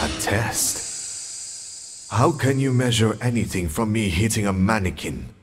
A test? How can you measure anything from me hitting a mannequin?